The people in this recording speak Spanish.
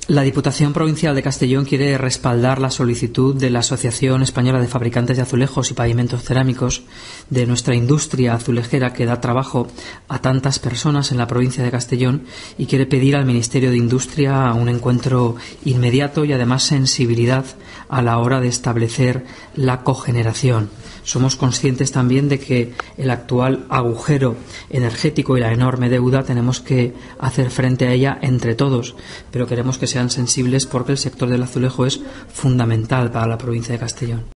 La Diputación Provincial de Castellón quiere respaldar la solicitud de la Asociación Española de Fabricantes de Azulejos y Pavimentos Cerámicos, de nuestra industria azulejera que da trabajo a tantas personas en la provincia de Castellón, y quiere pedir al Ministerio de Industria un encuentro inmediato y además sensibilidad a la hora de establecer la cogeneración. Somos conscientes también de que el actual agujero energético y la enorme deuda tenemos que hacer frente a ella entre todos, pero queremos que sean sensibles porque el sector del azulejo es fundamental para la provincia de Castellón.